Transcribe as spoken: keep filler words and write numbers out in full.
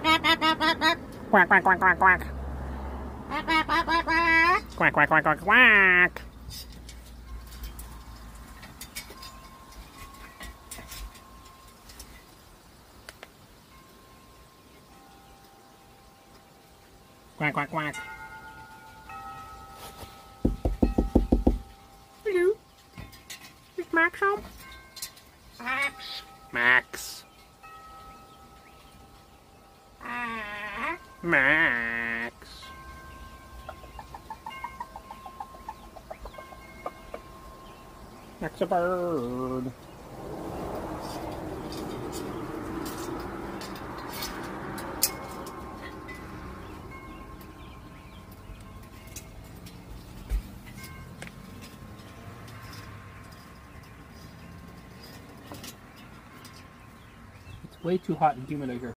Quack, quack, quack, quack, quack. Quack, quack, quack, quack, quack. Quack, quack, quack, quack, quack. Quack, quack, quack. Hello. Is Max home? Max. Max. Max. Max a bird. It's way too hot and humid out here.